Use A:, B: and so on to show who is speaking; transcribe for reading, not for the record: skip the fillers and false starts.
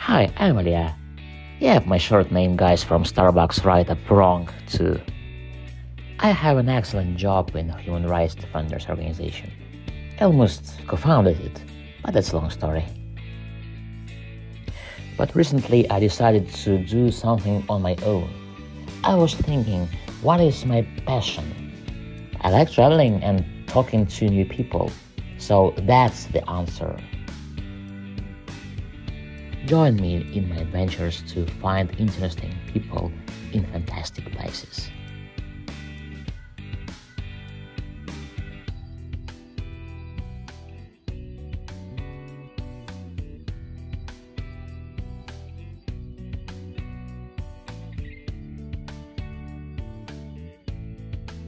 A: Hi, I'm Ilia. Yeah, my short name guys from Starbucks right up wrong too. I have an excellent job in a human rights defenders organization. I almost co-founded it, but that's a long story. But recently I decided to do something on my own. I was thinking, what is my passion? I like traveling and talking to new people, so that's the answer. Join me in my adventures to find interesting people in fantastic places.